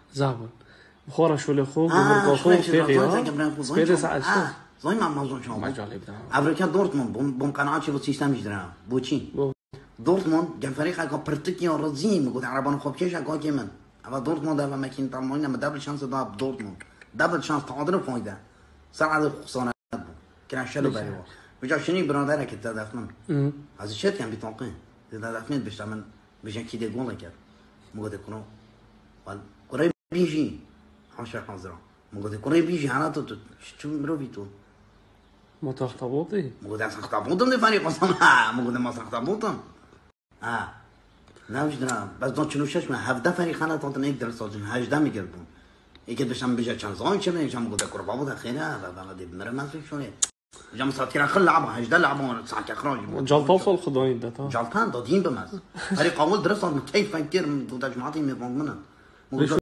زعبل بخورة شو لخو بمرقاخو فيغيا سبيدي ساعد شو زي ما موضوع شو ما جالب ده أمريكا دورتموند بمقنعات شو سيستم يجرا بوتشي دورتموند كان فريق هاكا برتكي ورزيم قلت عربان خوب كيش هاكا كمان أما دورتموند هذا ماكين طالعين لما دبل شانس ضاب دورتموند دبل شانس تعادل فايدة سرعة خسارة كان شلو بريوا بجا شني برادرك تدافن هذا الشيء كان بيتوقع تدافن باش تعمل باش كي يقول لك مو قد يكونوا قريب بيجي 10 حاضرة مو قد قريب بيجي حالته شو مروفيتو ما تخطبوطي مو قد تخطبوطم دي فريق اصلا مو قد ما تخطبوطم لا مش درا بس دون شنو شش ما هفدا فريق انا تنت نقدر صوتن هجدا میگردم یکی بشم بجا چند زان چه میگم مو قد قربا بود خیلی والله دي بنر ما في شو جام ساتيرا خل لعبها هجدا لعبوا ساعه اخراج جلطه فول خداين ده جلطان دادين بمز فريق اول درس كيف فكر ضد جماعتي من ضمننا